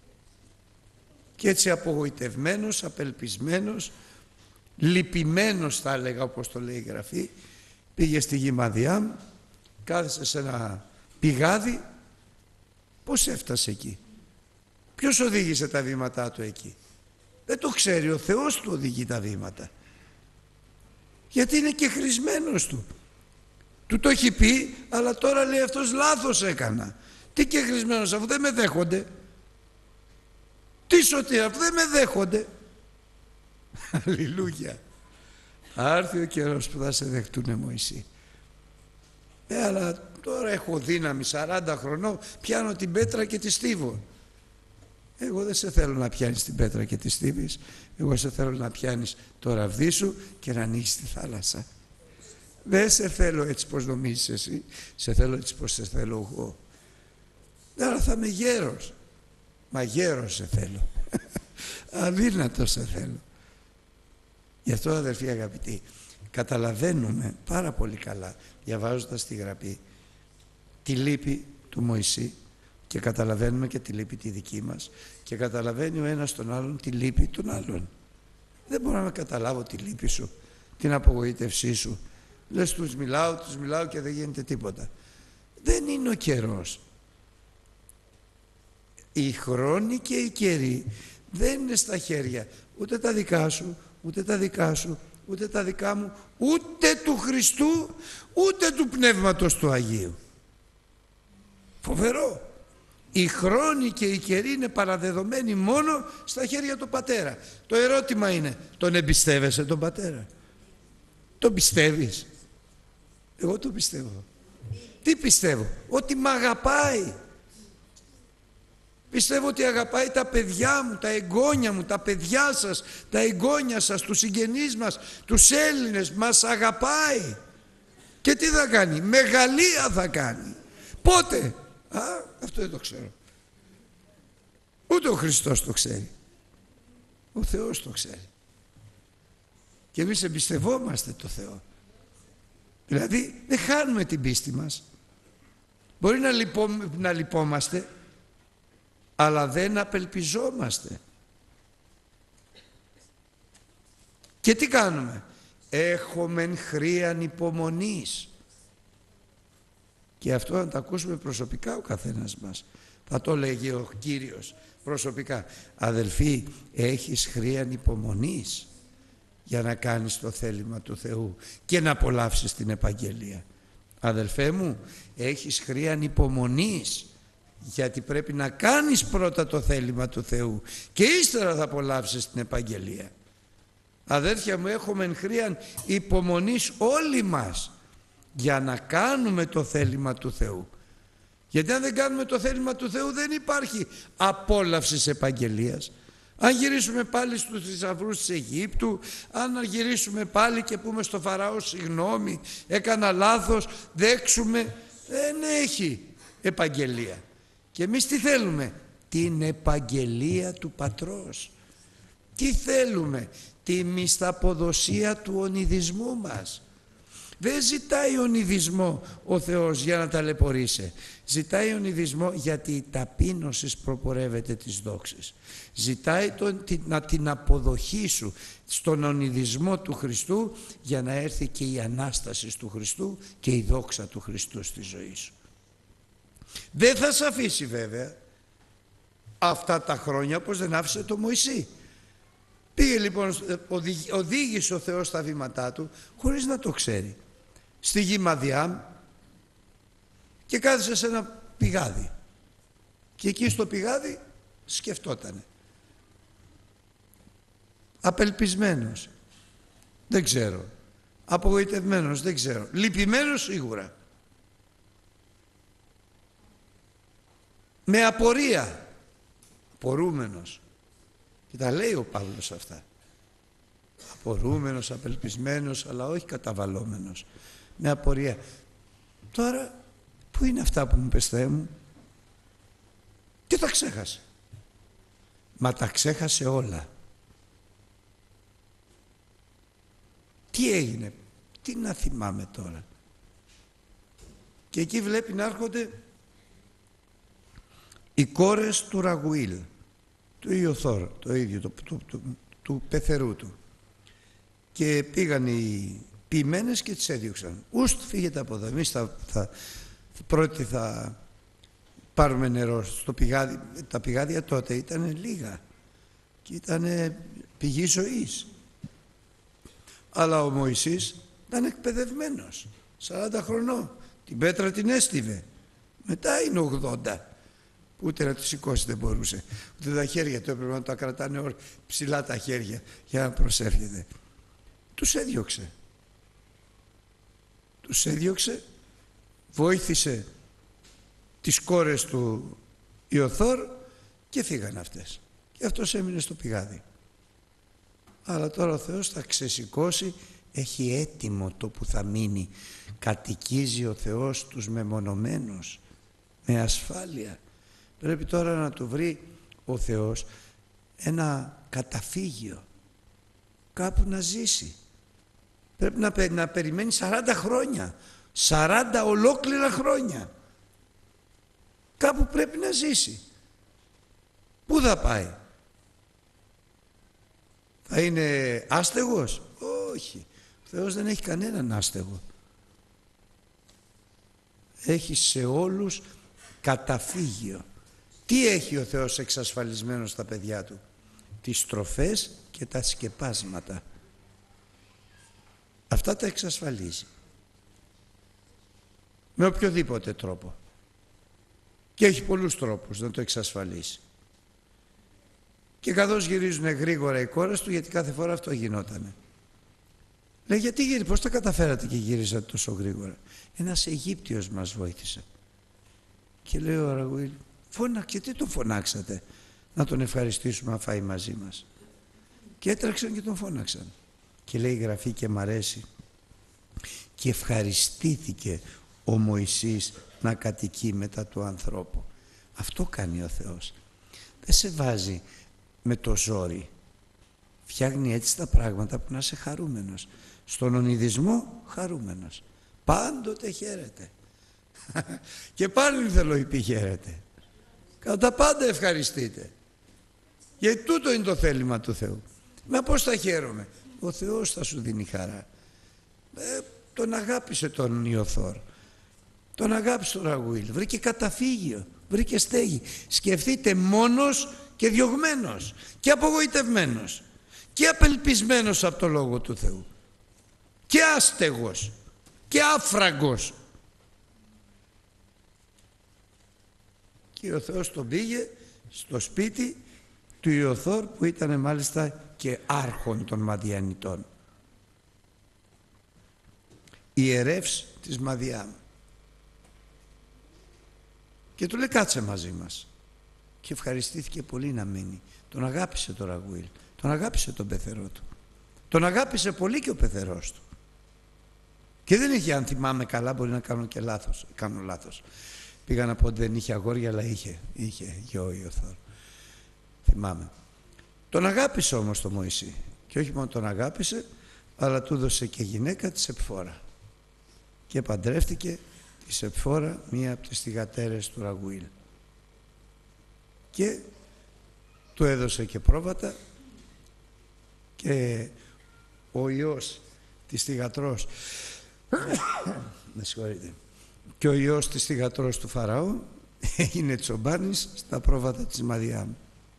Και έτσι απογοητευμένος, απελπισμένος, λυπημένος θα έλεγα, όπως το λέει η Γραφή, πήγε στη γη Μαδιάμ, κάθεσε σε ένα πηγάδι. Πώς έφτασε εκεί? Ποιος οδήγησε τα βήματά του εκεί? Δεν το ξέρει, ο Θεός του οδηγεί τα βήματα. Γιατί είναι και χρησμένος του. Του το έχει πει, αλλά τώρα λέει αυτός λάθος έκανα. Τι και χρησμένος, αφού δεν με δέχονται? Τι σωτήρα, αφού δεν με δέχονται? Αλληλούια. Θα έρθει ο καιρός που θα σε δεχτούνε, Μωυσή. Ε, αλλά τώρα έχω δύναμη, σαράντα χρονών, πιάνω την πέτρα και τη στίβω. Εγώ δεν σε θέλω να πιάνεις την πέτρα και τη στίβεις. Εγώ σε θέλω να πιάνεις το ραβδί σου και να ανοίξεις τη θάλασσα. Δεν σε θέλω έτσι πως νομίζεις εσύ. Σε θέλω έτσι πως σε θέλω εγώ. Άρα θα είμαι γέρος. Μα γέρος σε θέλω. Αδύνατος σε θέλω. Γι' αυτό, αδερφοί αγαπητοί, καταλαβαίνουμε πάρα πολύ καλά, διαβάζοντας τη Γραφή, τη λύπη του Μωυσή, και καταλαβαίνουμε και τη λύπη τη δική μας, και καταλαβαίνει ο ένας τον άλλον τη λύπη των άλλων. Δεν μπορώ να καταλάβω τη λύπη σου, την απογοήτευσή σου. Λες, τους μιλάω, τους μιλάω και δεν γίνεται τίποτα. Δεν είναι ο καιρός. Οι χρόνοι και οι καιροί δεν είναι στα χέρια ούτε τα δικά σου, ούτε τα δικά σου, ούτε τα δικά μου, ούτε του Χριστού, ούτε του Πνεύματος του Αγίου. Φοβερό. Οι χρόνοι και οι καιροί είναι παραδεδομένοι μόνο στα χέρια του Πατέρα. Το ερώτημα είναι, τον εμπιστεύεσαι τον Πατέρα? Τον πιστεύεις? Εγώ τον πιστεύω. Τι πιστεύω? Ότι μ' αγαπάει. Πιστεύω ότι αγαπάει τα παιδιά μου, τα εγγόνια μου, τα παιδιά σας, τα εγγόνια σας, τους συγγενείς μας, τους Έλληνες. Μας αγαπάει. Και τι θα κάνει? Μεγαλεία θα κάνει. Πότε? Α, αυτό δεν το ξέρω. Ούτε ο Χριστός το ξέρει. Ο Θεός το ξέρει. Και εμείς εμπιστευόμαστε το Θεό. Δηλαδή δεν χάνουμε την πίστη μας. Μπορεί να, λυπώ, να λυπόμαστε, αλλά δεν απελπιζόμαστε. Και τι κάνουμε? Έχομεν χρίαν υπομονής. Και αυτό να το ακούσουμε προσωπικά ο καθένας μας. Θα το λέγει ο Κύριος προσωπικά. Αδελφοί, έχεις χρίαν υπομονής για να κάνεις το θέλημα του Θεού και να απολαύσεις την Επαγγελία. Αδελφέ μου, έχεις χρίαν υπομονής, γιατί πρέπει να κάνεις πρώτα το θέλημα του Θεού και ύστερα θα απολαύσεις την Επαγγελία. Αδέρφια μου, έχουμε χρίαν υπομονής όλοι μας για να κάνουμε το θέλημα του Θεού. Γιατί αν δεν κάνουμε το θέλημα του Θεού δεν υπάρχει απόλαυση επαγγελίας. Αν γυρίσουμε πάλι στους θησαυρούς της Αιγύπτου, αν γυρίσουμε πάλι και πούμε στο Φαραώ συγγνώμη, έκανα λάθος, δέξουμε, δεν έχει επαγγελία. Και εμείς τι θέλουμε? Την επαγγελία του Πατρός. Τι θέλουμε? Τη μισθαποδοσία του ονειδισμού μας. Δεν ζητάει ονειδισμό ο Θεός για να ταλαιπωρήσει. Ζητάει ονειδισμό γιατί η ταπείνωση προπορεύεται της δόξης. Ζητάει τον, την, να την αποδοχή σου στον ονειδισμό του Χριστού για να έρθει και η Ανάσταση του Χριστού και η δόξα του Χριστού στη ζωή σου. Δεν θα σε αφήσει βέβαια αυτά τα χρόνια όπως δεν άφησε το Μωυσή. Πήγε λοιπόν, οδήγησε ο Θεός τα βήματά του χωρίς να το ξέρει στη γη Μαδιάμ και κάθισε σε ένα πηγάδι και εκεί στο πηγάδι σκεφτότανε, απελπισμένος, δεν ξέρω, απογοητευμένος, δεν ξέρω, λυπημένος σίγουρα, με απορία, απορούμενος. Και τα λέει ο Παύλος αυτά. Απορούμενος, απελπισμένος, αλλά όχι καταβαλόμενος. Με απορία. Τώρα, πού είναι αυτά που μου πες, Θεέ μου? Τι τα ξέχασε? Μα τα ξέχασε όλα. Τι έγινε? Τι να θυμάμαι τώρα? Και εκεί βλέπει να έρχονται οι κόρες του Ραγουήλ, του Ιωθώρ, το ίδιο, του, του, του, του πεθερού του. Και πήγαν οι ποιημένες και τις έδιωξαν. Ουστ, φύγετε από εδώ, εμείς θα, θα, πρώτοι θα πάρουμε νερό στο πηγάδι. Τα πηγάδια τότε ήταν λίγα και ήταν πηγή ζωής. Αλλά ο Μωυσής ήταν εκπαιδευμένος, σαράντα χρονών. Την πέτρα την έστειβε. Μετά είναι ογδόντα. Ούτε να τη σηκώσει δεν μπορούσε. Ούτε τα χέρια του έπρεπε να τα κρατάνε όλα ψηλά τα χέρια για να προσεύχεται. Τους έδιωξε. Τους έδιωξε, βοήθησε τις κόρες του Ιωθώρ και φύγαν αυτές. Και αυτός έμεινε στο πηγάδι. Αλλά τώρα ο Θεός θα ξεσηκώσει, έχει έτοιμο το που θα μείνει. Κατοικίζει ο Θεός τους μεμονωμένους με ασφάλεια. Πρέπει τώρα να του βρει ο Θεός ένα καταφύγιο, κάπου να ζήσει. Πρέπει να, να περιμένει σαράντα χρόνια, σαράντα ολόκληρα χρόνια. Κάπου πρέπει να ζήσει. Πού θα πάει? Θα είναι άστεγος? Όχι. Ο Θεός δεν έχει κανέναν άστεγο. Έχει σε όλους καταφύγιο. Τι έχει ο Θεός εξασφαλισμένο στα παιδιά του? Τις τροφές και τα σκεπάσματα. Αυτά τα εξασφαλίζει. Με οποιοδήποτε τρόπο. Και έχει πολλούς τρόπους να το εξασφαλίσει. Και καθώς γυρίζουν γρήγορα οι κόρες του, γιατί κάθε φορά αυτό γινότανε. Λέει, γιατί γύρι, πώς τα καταφέρατε και γύρισατε τόσο γρήγορα? Ένας Αιγύπτιος μας βοήθησε. Και λέει ο Ραγουήλ, φώναξε, τι τον φωνάξατε? Να τον ευχαριστήσουμε να φάει μαζί μας. Και έτρεξαν και τον φώναξαν. Και λέει η Γραφή, και μ' αρέσει, και ευχαριστήθηκε ο Μωυσής να κατοικεί μετά του ανθρώπου. Αυτό κάνει ο Θεός. Δεν σε βάζει με το ζόρι. Φτιάχνει έτσι τα πράγματα που να είσαι χαρούμενος. Στον ονειδισμό χαρούμενος. Πάντοτε χαίρεται. Και πάλι θέλω είπε χαίρεται. Κατά πάντα ευχαριστείτε. Γιατί τούτο είναι το θέλημα του Θεού. Μα πώς θα χαίρομαι? Ο Θεός θα σου δίνει χαρά. Ε, τον αγάπησε τον Ιωθώρ. Τον αγάπησε τον Ραγουήλ. Βρήκε καταφύγιο. Βρήκε στέγη. Σκεφτείτε, μόνος και διωγμένος και απογοητευμένος και απελπισμένος από το Λόγο του Θεού και άστεγος και άφραγκος. Και ο Θεός τον πήγε στο σπίτι του Ιωθώρ, που ήταν μάλιστα και άρχον των Μαδιανιτών, ιερεύς της Μαδιάμ, και του λέει, κάτσε μαζί μας. Και ευχαριστήθηκε πολύ να μείνει. Τον αγάπησε τον Ραγουήλ, τον αγάπησε τον πεθερό του, τον αγάπησε πολύ και ο πεθερός του. Και δεν είχε, αν θυμάμαι καλά, μπορεί να κάνω και λάθος, κάνω λάθος, πήγα να πω ότι δεν είχε αγόρια, αλλά είχε, είχε γιο Ιωθώρ, θυμάμαι. Τον αγάπησε όμως τον Μωυσή, και όχι μόνο τον αγάπησε, αλλά του έδωσε και γυναίκα, τη Σεπφόρα, και παντρεύτηκε τη Σεπφόρα, μία από τις θυγατέρες του Ραγουήλ, και του έδωσε και πρόβατα, και ο ιός της θυγατρός με συγχωρείτε, και ο ιός της θυγατρός του Φαραώ έγινε τσομπάνης στα πρόβατα της Μαδιάμ.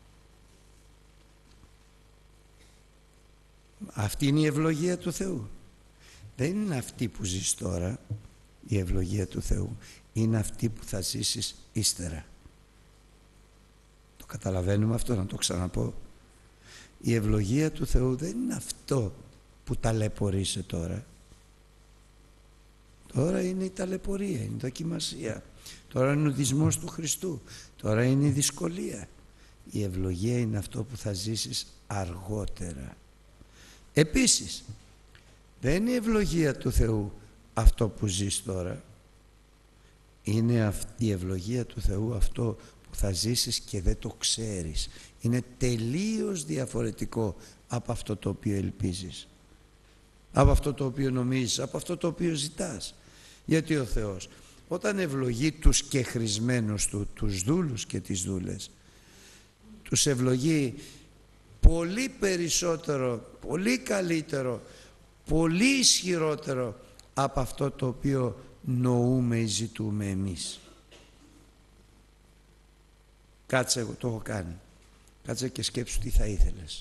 Αυτή είναι η ευλογία του Θεού. Δεν είναι αυτή που ζεις τώρα η ευλογία του Θεού, είναι αυτή που θα ζήσεις ύστερα. Το καταλαβαίνουμε αυτό? Να το ξαναπώ. Η ευλογία του Θεού δεν είναι αυτό που ταλαιπωρείσαι τώρα. Τώρα είναι η ταλαιπωρία, είναι η δοκιμασία. Τώρα είναι ο ουδισμός του Χριστού. Τώρα είναι η δυσκολία. Η ευλογία είναι αυτό που θα ζήσεις αργότερα. Επίσης, δεν είναι η ευλογία του Θεού αυτό που ζεις τώρα. Είναι η ευλογία του Θεού αυτό που θα ζήσεις και δεν το ξέρεις. Είναι τελείως διαφορετικό από αυτό το οποίο ελπίζεις, από αυτό το οποίο νομίζεις, από αυτό το οποίο ζητάς. Γιατί ο Θεός όταν ευλογεί τους κεχρισμένους του, τους δούλους και τις δούλες, τους ευλογεί πολύ περισσότερο, πολύ καλύτερο, πολύ ισχυρότερο από αυτό το οποίο νοούμε ή ζητούμε εμείς. Κάτσε, εγώ το έχω κάνει. Κάτσε και σκέψου τι θα ήθελες.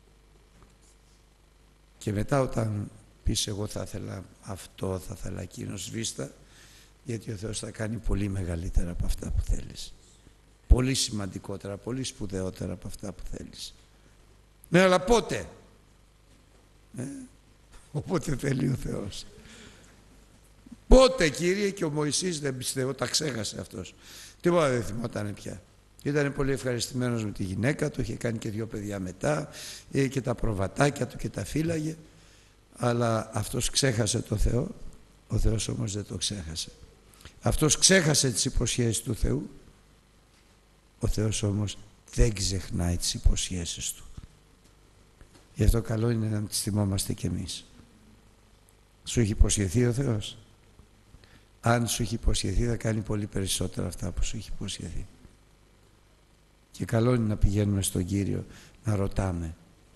Και μετά όταν πεις εγώ θα ήθελα αυτό, θα ήθελα εκείνο, σβήστα, γιατί ο Θεός θα κάνει πολύ μεγαλύτερα από αυτά που θέλεις. Πολύ σημαντικότερα, πολύ σπουδαιότερα από αυτά που θέλεις. Ναι, αλλά πότε? Ε, όποτε θέλει ο Θεός. Πότε, Κύριε? Και ο Μωυσής, δεν πιστεύω, τα ξέχασε αυτός. Τίποτα δεν θυμόταν πια. Ήταν πολύ ευχαριστημένος με τη γυναίκα του, είχε κάνει και δύο παιδιά μετά, και τα προβατάκια του και τα φύλαγε, αλλά αυτός ξέχασε το Θεό, ο Θεός όμως δεν το ξέχασε. Αυτός ξέχασε τις υποσχέσεις του Θεού, ο Θεός όμως δεν ξεχνάει τις υποσχέσεις του. Γι' αυτό καλό είναι να τις θυμόμαστε κι εμείς. Σου έχει υποσχεθεί ο Θεός? Αν σου έχει υποσχεθεί θα κάνει πολύ περισσότερα αυτά που σου έχει υποσχεθεί. Και καλό είναι να πηγαίνουμε στον Κύριο να ρωτάμε,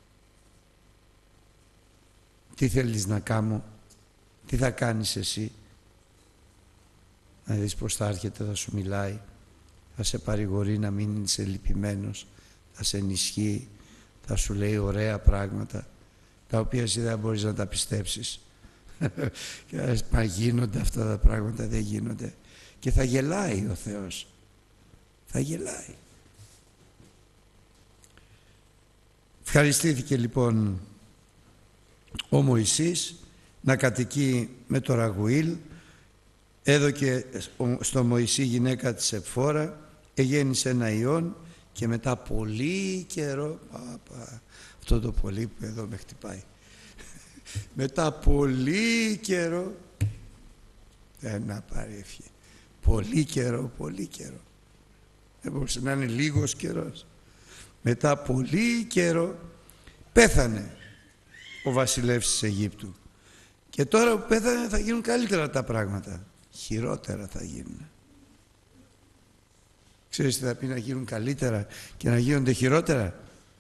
τι θέλεις να κάνω, τι θα κάνεις εσύ, να δεις πως θα έρχεται, θα σου μιλάει, θα σε παρηγορεί να μην είσαι λυπημένος, θα σε ενισχύει, θα σου λέει ωραία πράγματα, τα οποία εσύ δεν μπορείς να τα πιστέψεις. Και μα γίνονται αυτά τα πράγματα, δεν γίνονται. Και θα γελάει ο Θεός. Θα γελάει. Ευχαριστήθηκε λοιπόν ο Μωυσής να κατοικεί με το Ραγουήλ. Έδωκε στο Μωυσή γυναίκα της Επτφόρα, εγέννησε ένα ιόν και μετά πολύ καιρό, πα, αυτό το πολύ που εδώ με χτυπάει, μετά πολύ καιρό, ένα παρέφυγε, πολύ καιρό, πολύ καιρό, δεν μπορούσε να είναι λίγος καιρός, μετά πολύ καιρό πέθανε ο βασιλεύς της Αιγύπτου. Και τώρα που πέθανε θα γίνουν καλύτερα τα πράγματα, χειρότερα θα γίνουν. Ξέρεις τι θα πει να γίνουν καλύτερα και να γίνονται χειρότερα?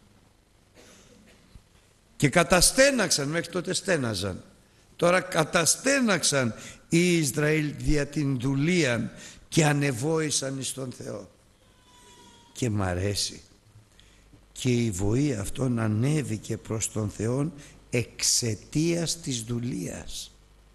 Και καταστέναξαν, μέχρι τότε στέναζαν, τώρα καταστέναξαν οι Ισραήλ δια την δουλείαν και ανεβόησαν εις τον Θεό. Και μ' αρέσει, και η βοή αυτόν ανέβηκε προς τον Θεό εξαιτίας της δουλείας.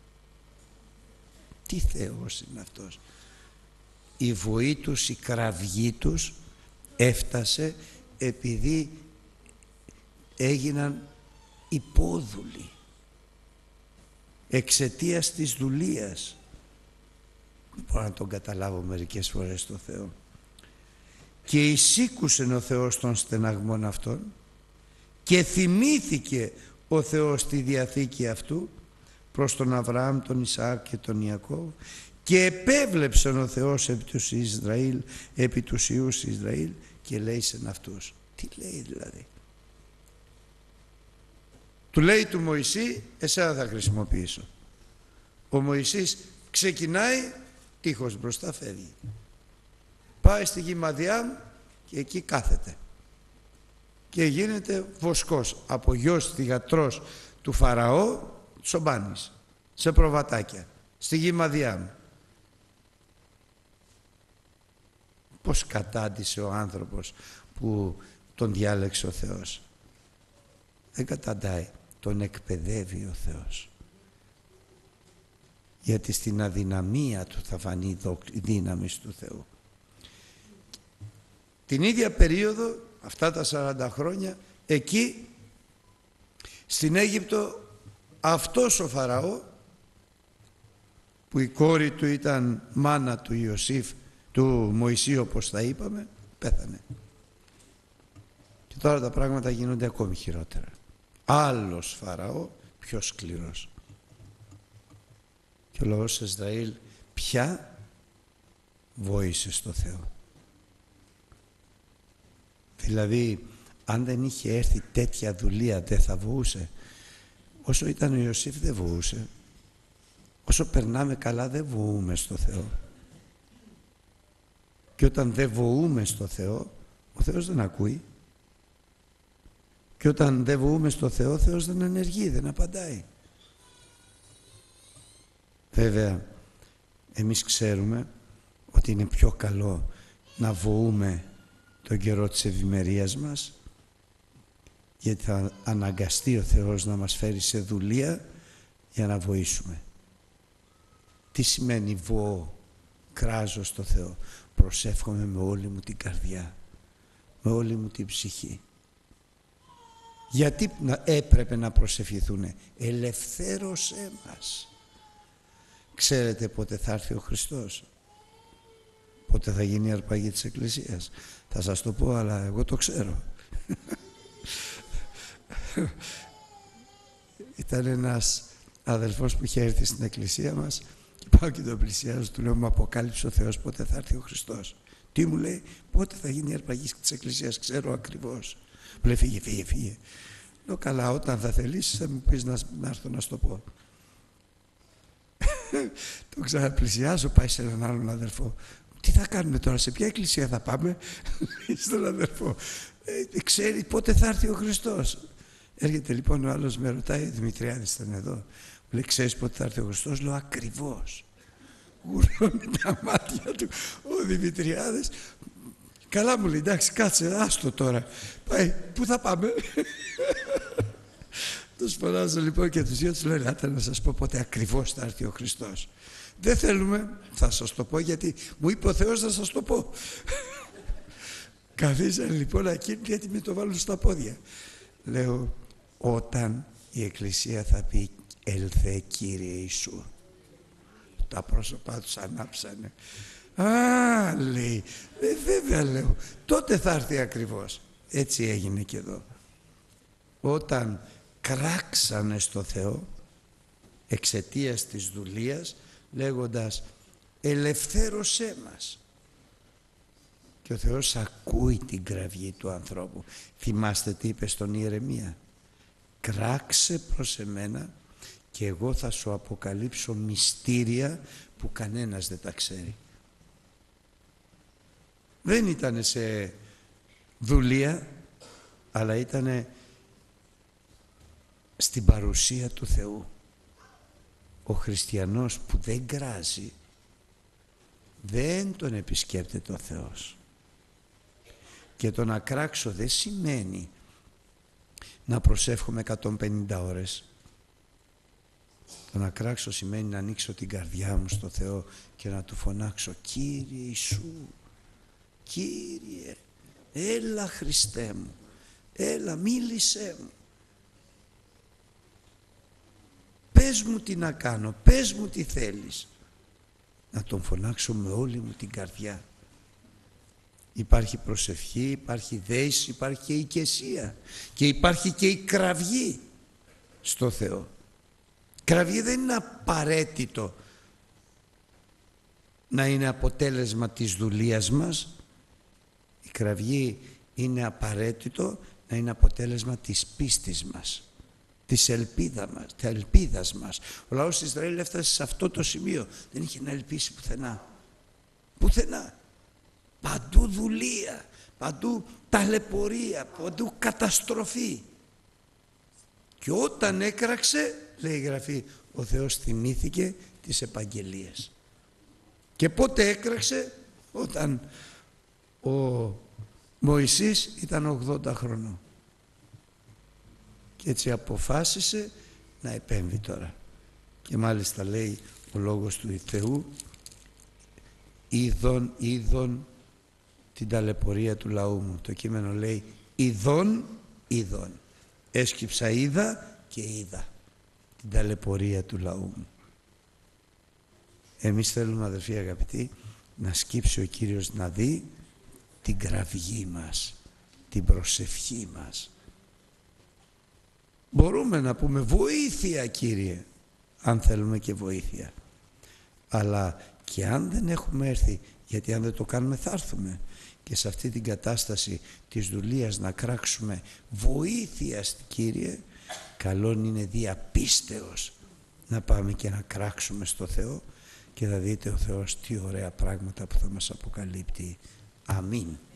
Τι Θεός είναι αυτός? Η βοή τους, η κραυγή τους έφτασε επειδή έγιναν υπόδουλοι εξαιτίας της δουλείας. Δεν μπορώ να τον καταλάβω μερικές φορές το Θεό. Και εισήκουσε ο Θεός των στεναγμών αυτών και θυμήθηκε ο Θεός τη διαθήκη αυτού προς τον Αβραάμ, τον Ισαάκ και τον Ιακώβ, και επέβλεψε ο Θεός επί τους Ισραήλ, επί τους ιούς Ισραήλ, και λέει σε αυτούς. Τι λέει δηλαδή? Του λέει του Μωυσή, εσένα θα χρησιμοποιήσω. Ο Μωυσής ξεκινάει, τείχος μπροστά φεύγει. Πάει στη γη Μαδιάμ και εκεί κάθεται. Και γίνεται βοσκός, από γιος θυγατρός του Φαραώ, τσομπάνης, σε προβατάκια, στη γη Μαδιάμ. Πώς κατάντησε ο άνθρωπος που τον διάλεξε ο Θεός? Δεν καταντάει, τον εκπαιδεύει ο Θεός. Γιατί στην αδυναμία του θα φανεί η δύναμη του Θεού. Την ίδια περίοδο, αυτά τα σαράντα χρόνια, εκεί στην Αίγυπτο, αυτός ο Φαραώ, που η κόρη του ήταν μάνα του Ιωσήφ, του Μωυσή όπως τα είπαμε, πέθανε. Και τώρα τα πράγματα γίνονται ακόμη χειρότερα. Άλλος Φαραώ, πιο σκληρός. Και ο λαός Ισραήλ πια βόησε στο Θεό. Δηλαδή, αν δεν είχε έρθει τέτοια δουλεία, δεν θα βοούσε. Όσο ήταν ο Ιωσήφ δεν βοούσε. Όσο περνάμε καλά δεν βοούμε στο Θεό. Και όταν δεν βοούμε στο Θεό, ο Θεός δεν ακούει. Και όταν δεν βοούμε στο Θεό, ο Θεός δεν ενεργεί, δεν απαντάει. Βέβαια, εμείς ξέρουμε ότι είναι πιο καλό να βοούμε τον καιρό της ευημερίας μας, γιατί θα αναγκαστεί ο Θεός να μας φέρει σε δουλεία για να βοήσουμε. Τι σημαίνει βοώ? Κράζω στο Θεό, προσεύχομαι με όλη μου την καρδιά, με όλη μου την ψυχή. Γιατί έπρεπε να προσευχηθούνε? Ελευθέρωσέ μας. Ξέρετε πότε θα έρθει ο Χριστός? Πότε θα γίνει η αρπαγή της Εκκλησίας? Θα σας το πω, αλλά εγώ το ξέρω. Ήταν ένας αδελφός που είχε έρθει στην εκκλησία μας και πάω και τον πλησιάζω, του λέω, μου αποκάλυψε ο Θεός πότε θα έρθει ο Χριστός. Τι μου λέει? Πότε θα γίνει η αρπαγή της Εκκλησίας? Ξέρω ακριβώς. Μου λέει, φύγε, φύγε, φύγε. Λέω, καλά, όταν θα θελήσεις θα μου πεις να, να έρθω να σου το πω. Το ξαναπλησιάζω, πάει σε έναν άλλον αδελφό. Τι θα κάνουμε τώρα, σε ποια εκκλησία θα πάμε? Στον αδελφό. Ε, ξέρει πότε θα έρθει ο Χριστός. Έρχεται λοιπόν ο άλλος, με ρωτάει, Δημητριάδης ήταν εδώ. Μου λέει, ξέρεις πότε θα έρθει ο Χριστός? Λέω, ακριβώς. γουρνώνει τα μάτια του ο Δημητριάδης. Καλά, μου λέει, εντάξει, κάτσε, άστο τώρα. Πάει, πού θα πάμε? Τους φωνάζω λοιπόν και τους δύο τους λέω, ελάτε να σας πω πότε ακριβώς θα έρθει ο Χριστός. Δεν θέλουμε, θα σας το πω γιατί μου είπε ο Θεός να σας το πω. Καθίσαν λοιπόν εκείνοι γιατί με το βάλουν στα πόδια. Λέω, όταν η Εκκλησία θα πει ελθέ Κύριε Ιησού. Τα πρόσωπά τους ανάψανε. Α, λέει, ε, βέβαια λέω, τότε θα έρθει ακριβώς. Έτσι έγινε και εδώ. Όταν κράξανε στο Θεό εξαιτίας της δουλείας, λέγοντας ελευθέρωσέ μας. Και ο Θεός ακούει την κραυγή του ανθρώπου. Θυμάστε τι είπε στον Ιερεμία? Κράξε προς εμένα και εγώ θα σου αποκαλύψω μυστήρια που κανένας δεν τα ξέρει. Δεν ήταν σε δουλεία, αλλά ήταν στην παρουσία του Θεού. Ο χριστιανός που δεν κράζει, δεν τον επισκέπτεται ο Θεός. Και το να κράξω δεν σημαίνει να προσεύχομαι εκατόν πενήντα ώρες. Το να κράξω σημαίνει να ανοίξω την καρδιά μου στο Θεό και να του φωνάξω, Κύριε Ιησού, Κύριε, έλα Χριστέ μου, έλα μίλησέ μου. Πες μου τι να κάνω, πες μου τι θέλεις. Να τον φωνάξω με όλη μου την καρδιά. Υπάρχει προσευχή, υπάρχει δέηση, υπάρχει και η οικεσία και υπάρχει και η κραυγή στο Θεό. Κραυγή δεν είναι απαραίτητο να είναι αποτέλεσμα της δουλείας μας. Η κραυγή είναι απαραίτητο να είναι αποτέλεσμα της πίστης μας, της ελπίδα μας, της ελπίδας μας. Ο λαός της Ισραήλ έφτασε σε αυτό το σημείο. Δεν είχε να ελπίσει πουθενά. Πουθενά. Παντού δουλεία, παντού ταλαιπωρία, παντού καταστροφή. Και όταν έκραξε, λέει η Γραφή, ο Θεός θυμήθηκε τις επαγγελίες. Και πότε έκραξε? Όταν ο Μωυσής ήταν ογδόντα χρονών. Και έτσι αποφάσισε να επέμβει τώρα. Και μάλιστα λέει ο λόγος του Θεού, είδον, είδον την ταλαιπωρία του λαού μου. Το κείμενο λέει ειδών, ειδών. Έσκυψα, είδα και είδα την ταλαιπωρία του λαού μου. Εμείς θέλουμε, αδελφοί αγαπητοί, να σκύψει ο Κύριος να δει την κραυγή μας, την προσευχή μας. Μπορούμε να πούμε βοήθεια Κύριε, αν θέλουμε και βοήθεια. Αλλά και αν δεν έχουμε έρθει, γιατί αν δεν το κάνουμε θα έρθουμε. Και σε αυτή την κατάσταση της δουλείας να κράξουμε βοήθεια Κύριε, καλόν είναι διαπίστεως να πάμε και να κράξουμε στο Θεό και θα δείτε ο Θεός τι ωραία πράγματα που θα μας αποκαλύπτει. Αμήν.